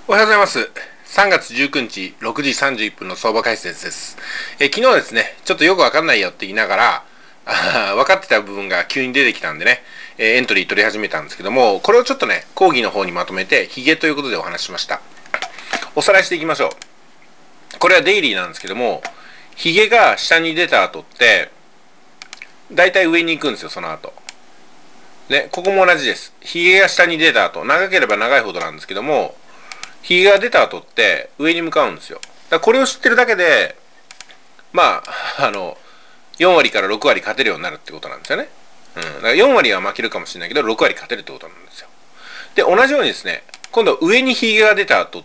おはようございます。3月19日6時31分の相場解説です。昨日ですね、ちょっとよくわかんないよって言いながら、分かってた部分が急に出てきたんでね、エントリー取り始めたんですけども、これをちょっとね、講義の方にまとめて、ヒゲということでお話ししました。おさらいしていきましょう。これはデイリーなんですけども、ヒゲが下に出た後って、だいたい上に行くんですよ、その後。ね、ここも同じです。ヒゲが下に出た後、長ければ長いほどなんですけども、ヒゲが出た後って上に向かうんですよ。だからこれを知ってるだけで、4割から6割勝てるようになるってことなんですよね。だから4割は負けるかもしれないけど、6割勝てるってことなんですよ。で、同じようにですね、今度上にヒゲが出た後って、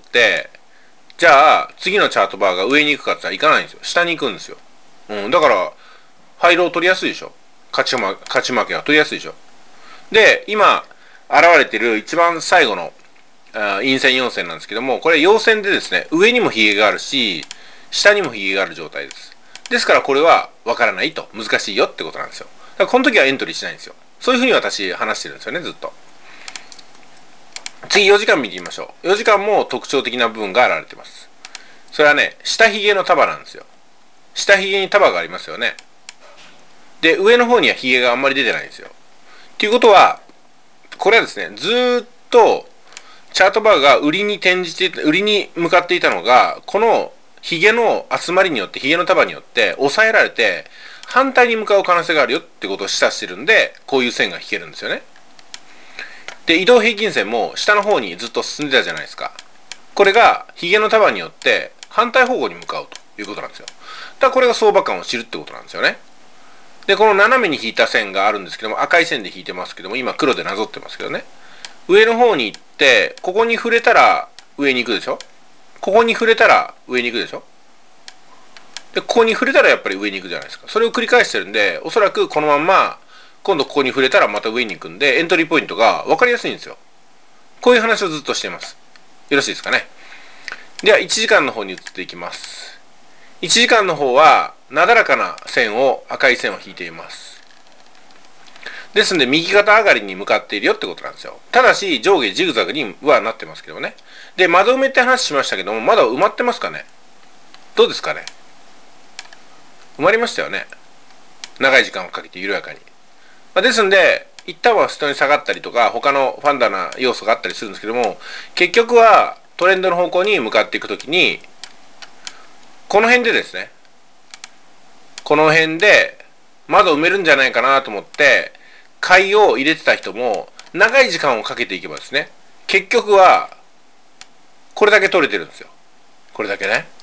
じゃあ、次のチャートバーが上に行くかって言ったら行かないんですよ。下に行くんですよ。だから、廃炉を取りやすいでしょ。勝ち負けは取りやすいでしょ。で、今、現れてる一番最後の陰線陽線なんですけども、これ陽線でですね、上にもヒゲがあるし、下にもヒゲがある状態です。ですからこれは分からないと、難しいよってことなんですよ。だからこの時はエントリーしないんですよ。そういうふうに私話してるんですよね、ずっと。次4時間見てみましょう。4時間も特徴的な部分が現れています。それはね、下髭の束なんですよ。下髭に束がありますよね。で、上の方には髭があんまり出てないんですよ。っていうことは、これはですね、ずーっとチャートバーが売りに向かっていたのが、このヒゲの集まりによって、ヒゲの束によって抑えられて、反対に向かう可能性があるよってことを示唆してるんで、こういう線が引けるんですよね。で、移動平均線も下の方にずっと進んでたじゃないですか。これがヒゲの束によって反対方向に向かうということなんですよ。だからこれが相場感を知るってことなんですよね。で、この斜めに引いた線があるんですけども、赤い線で引いてますけども、今黒でなぞってますけどね。上の方に行って、ここに触れたら上に行くでしょ。ここに触れたら上に行くでしょ。で、ここに触れたらやっぱり上に行くじゃないですか。それを繰り返してるんで、おそらくこのまんま、今度ここに触れたらまた上に行くんで、エントリーポイントが分かりやすいんですよ。こういう話をずっとしています。よろしいですかね。では、1時間の方に移っていきます。1時間の方は、なだらかな線を、赤い線を引いています。ですんで、右肩上がりに向かっているよってことなんですよ。ただし、上下ジグザグにはなってますけどね。で、窓埋めって話しましたけども、まだ埋まってますかね。どうですかね。埋まりましたよね。長い時間をかけて緩やかに。ですんで、一旦は人に下がったりとか、他のファンダな要素があったりするんですけども、結局はトレンドの方向に向かっていくときに、この辺でですね、この辺で窓埋めるんじゃないかなと思って、買いを入れてた人も、長い時間をかけていけばですね、結局は、これだけ取れてるんですよ。これだけね。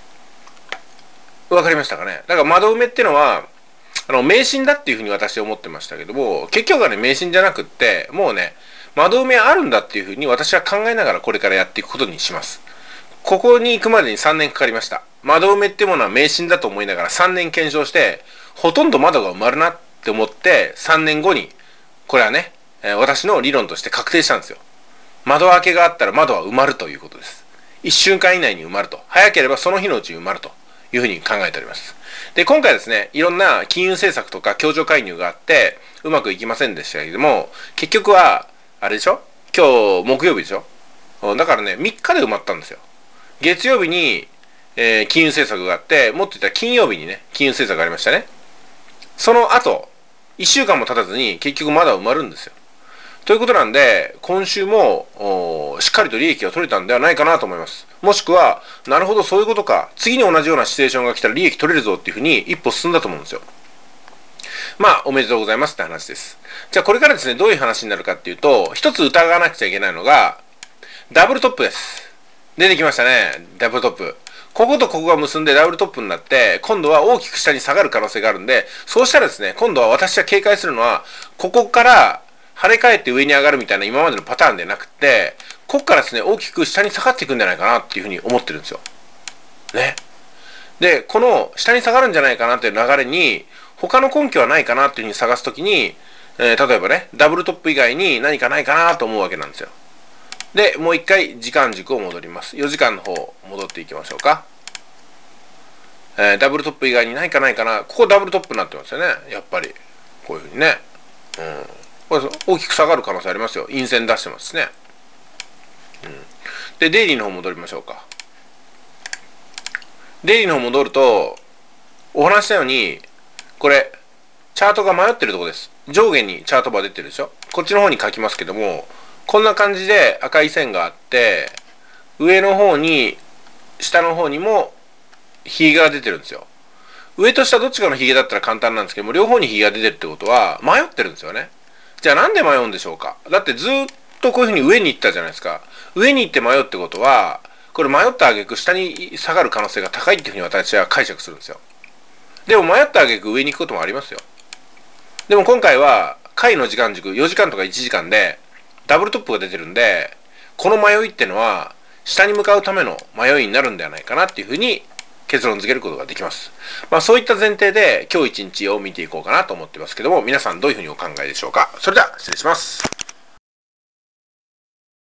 わかりましたかね。だから窓埋めっていうのは、迷信だっていうふうに私は思ってましたけども、結局はね、迷信じゃなくって、もうね、窓埋めあるんだっていうふうに私は考えながらこれからやっていくことにします。ここに行くまでに3年かかりました。窓埋めっていうものは迷信だと思いながら3年検証して、ほとんど窓が埋まるなって思って3年後に、これはね、私の理論として確定したんですよ。窓開けがあったら窓は埋まるということです。1週間以内に埋まると。早ければその日のうちに埋まるというふうに考えております。で、今回ですね、いろんな金融政策とか協調介入があって、うまくいきませんでしたけども、結局は、あれでしょ、今日木曜日でしょ。だからね、3日で埋まったんですよ。月曜日に、金融政策があって、もっと言ったら金曜日にね、金融政策がありましたね。その後、1週間も経たずに結局まだ埋まるんですよ。ということなんで、今週もしっかりと利益が取れたんではないかなと思います。もしくは、なるほどそういうことか、次に同じようなシチュエーションが来たら利益取れるぞっていうふうに一歩進んだと思うんですよ。まあ、おめでとうございますって話です。じゃあこれからですね、どういう話になるかっていうと、一つ疑わなくちゃいけないのが、ダブルトップです。出てきましたね、ダブルトップ。こことここが結んでダブルトップになって、今度は大きく下に下がる可能性があるんで、そうしたらですね、今度は私は警戒するのは、ここから跳ね返って上に上がるみたいな今までのパターンでなくて、ここからですね、大きく下に下がっていくんじゃないかなっていうふうに思ってるんですよ。ね。で、この下に下がるんじゃないかなっていう流れに、他の根拠はないかなっていうふうに探すときに、例えばね、ダブルトップ以外に何かないかなと思うわけなんですよ。で、もう一回時間軸を戻ります。4時間の方戻っていきましょうか。ダブルトップ以外にないかないかな。ここダブルトップになってますよね。やっぱり。こういうふうにね。これ大きく下がる可能性ありますよ。陰線出してますしね。 で、デイリーの方戻りましょうか。デイリーの方戻ると、お話したように、これ、チャートが迷ってるところです。上下にチャートバー出てるでしょ。こっちの方に書きますけども、こんな感じで赤い線があって、上の方に、下の方にも、ヒゲが出てるんですよ。上と下どっちかのヒゲだったら簡単なんですけども、両方にヒゲが出てるってことは、迷ってるんですよね。じゃあなんで迷うんでしょうか。だってずっとこういうふうに上に行ったじゃないですか。上に行って迷うってことは、これ迷った挙句下に下がる可能性が高いっていうふうに私は解釈するんですよ。でも迷った挙句上に行くこともありますよ。でも今回は回の時間軸4時間とか1時間でダブルトップが出てるんで、この迷いってのは下に向かうための迷いになるんではないかなっていうふうに結論付けることができます。そういった前提で今日一日を見ていこうかなと思ってますけども、皆さんどういうふうにお考えでしょうか。それでは失礼します。